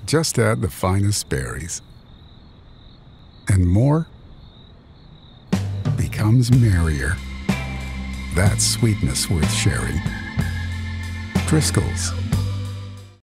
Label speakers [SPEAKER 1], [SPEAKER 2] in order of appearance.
[SPEAKER 1] Just add the finest berries. And more becomes merrier. That's sweetness worth sharing. Driscoll's.